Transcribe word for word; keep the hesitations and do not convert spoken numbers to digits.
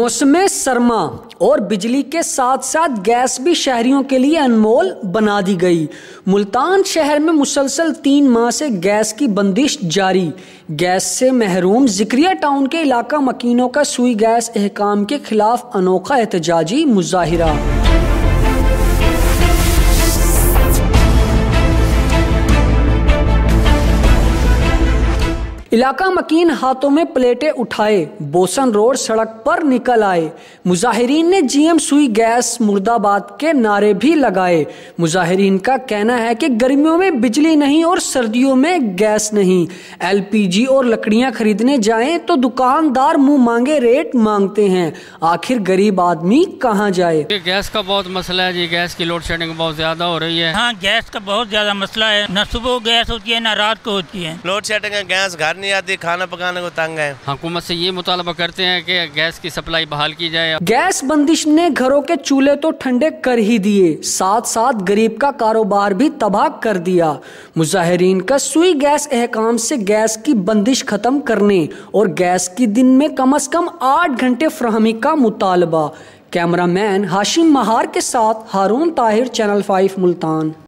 मौसम सरमा और बिजली के साथ साथ गैस भी शहरियों के लिए अनमोल बना दी गई। मुल्तान शहर में मुसलसल तीन माह से गैस की बंदिश जारी। गैस से महरूम जिक्रिया टाउन के इलाका मकीनों का सुई गैस अहकाम के खिलाफ अनोखा एहतजाजी मुजाहिरा। इलाका मकीन हाथों में प्लेटें उठाए बोसन रोड सड़क पर निकल आए। मुजाहिरीन ने जीएम सुई गैस मुर्दाबाद के नारे भी लगाए। मुजाहिरीन का कहना है कि गर्मियों में बिजली नहीं और सर्दियों में गैस नहीं। एलपीजी और लकड़ियां खरीदने जाएं तो दुकानदार मुंह मांगे रेट मांगते हैं। आखिर गरीब आदमी कहां जाए। गैस का बहुत मसला है जी। गैस की लोड शेडिंग बहुत ज्यादा हो रही है। हाँ, गैस का बहुत ज्यादा मसला है। न सुबह गैस होती है न रात को होती है। लोड शेडिंग है, गैस घर नहीं आती, खाना पकाने को तंग है। हुकूमत से ये मुतालबा करते हैं कि गैस की सप्लाई बहाल की जाए। गैस बंदिश ने घरों के चूल्हे तो ठंडे कर ही दिए, साथ साथ गरीब का कारोबार भी तबाह कर दिया। मुजाहिरीन का सुई गैस अहकाम से गैस की बंदिश खत्म करने और गैस की दिन में कम अज कम आठ घंटे फ्राहमी का मुतालबा। कैमरामैन हाशिम महार के साथ हारून ताहिर, चैनल फाइव मुल्तान।